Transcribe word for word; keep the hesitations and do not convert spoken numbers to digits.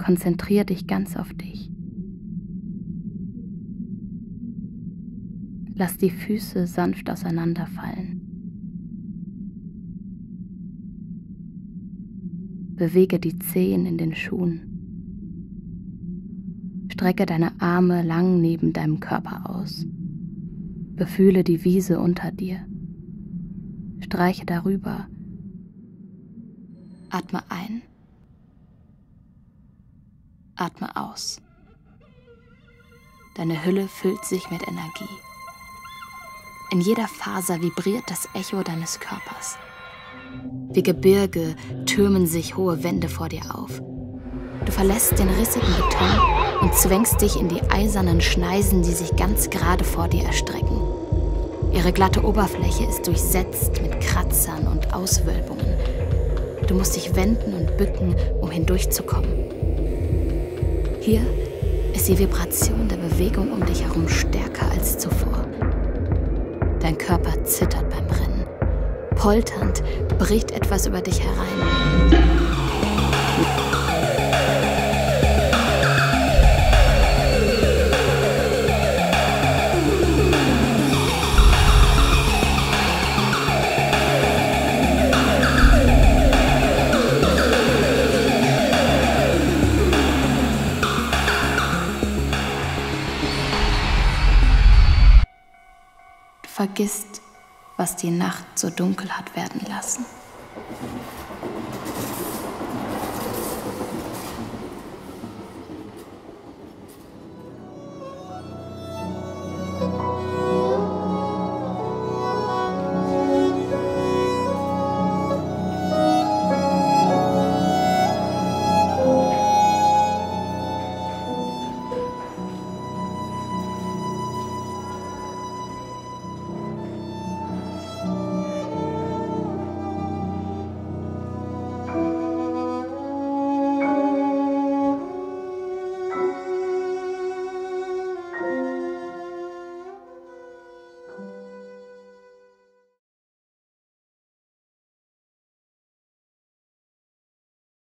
konzentriere dich ganz auf dich. Lass die Füße sanft auseinanderfallen. Bewege die Zehen in den Schuhen. Strecke deine Arme lang neben deinem Körper aus. Befühle die Wiese unter dir. Streiche darüber. Atme ein. Atme aus. Deine Hülle füllt sich mit Energie. In jeder Faser vibriert das Echo deines Körpers. Wie Gebirge türmen sich hohe Wände vor dir auf. Du verlässt den rissigen Beton und zwängst dich in die eisernen Schneisen, die sich ganz gerade vor dir erstrecken. Ihre glatte Oberfläche ist durchsetzt mit Kratzern und Auswölbungen. Du musst dich wenden und bücken, um hindurchzukommen. Hier ist die Vibration der Bewegung um dich herum stärker als zuvor. Dein Körper zittert beim Rennen. Polternd bricht etwas über dich herein. Du vergisst, was die Nacht so dunkel hat werden lassen.